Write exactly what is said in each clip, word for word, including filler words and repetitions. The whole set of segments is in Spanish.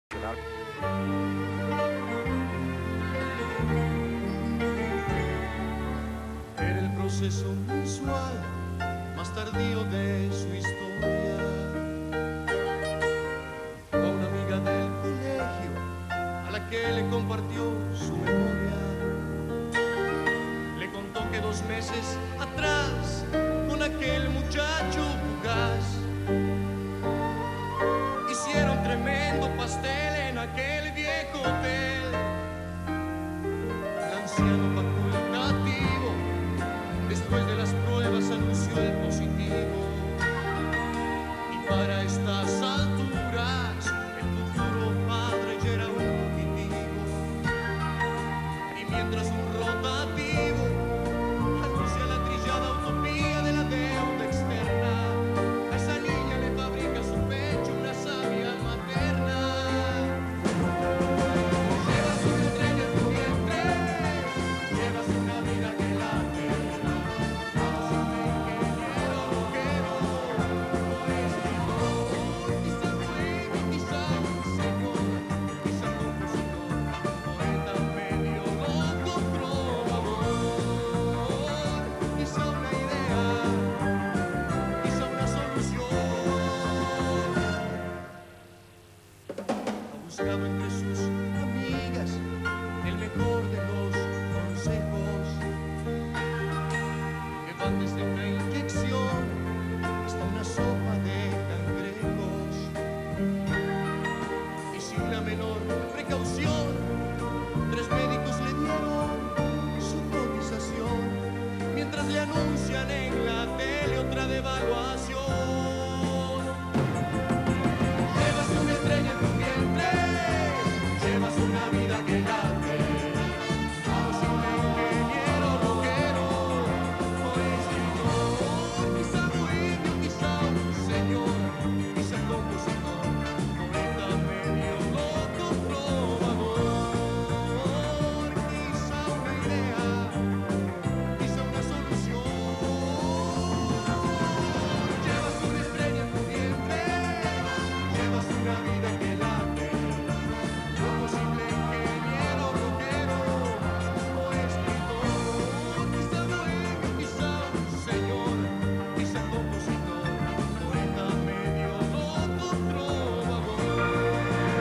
Era el proceso mensual más tardío de su historia. A una amiga del colegio a la que le compartió su memoria, le contó que dos meses atrás con aquel muchacho fugaz hicieron tremendo pastel en aquel viejo hotel. El anciano facultativo, después de las pruebas, anunció el positivo. Y para estas alturas el futuro padre ya era un fugitivo. Y mientras un rotativo anuncia la trillada utopía de la deuda externa, a esa niña le fabrica su pecho una savia materna. Llevas una estrella en tu vientre, llevas una vida que late. Vamos a un ingeniero rockero, o escritor, quizá poeta, quizá un señor, quizá compositor, poeta medio loco, trovador, quizá una idea, quizá una solución. Ha buscado entre sus amigas el mejor de los consejos, que van desde una inyección hasta una sopa de cangrejos. Y sin la menor precaución, tres médicos le dieron su cotización, mientras le anuncian en la tele otra devaluación. Llevas una estrella en tu vientre, llevas una vida que late. Vamos a un ingeniero rockero, o escritor, quizá bohemio, quizá un señor, quizá compositor, poeta medio loco, trovador, quizá una idea, quizá una solución. Llevas una estrella en tu vientre, llevas una vida que late. Un posible ingeniero rockero, o escritor, quizá bohemio, quizá un señor, quizá compositor, poeta medio loco, trovador.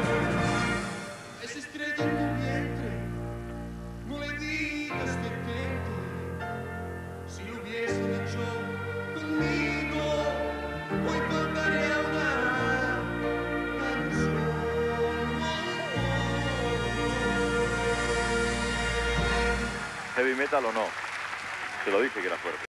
Esa estrella en tu vientre, no le digas detente. Si lo hubiesen hecho conmigo, hoy cantaría una canción. Heavy metal o no, se lo dije que era fuerte.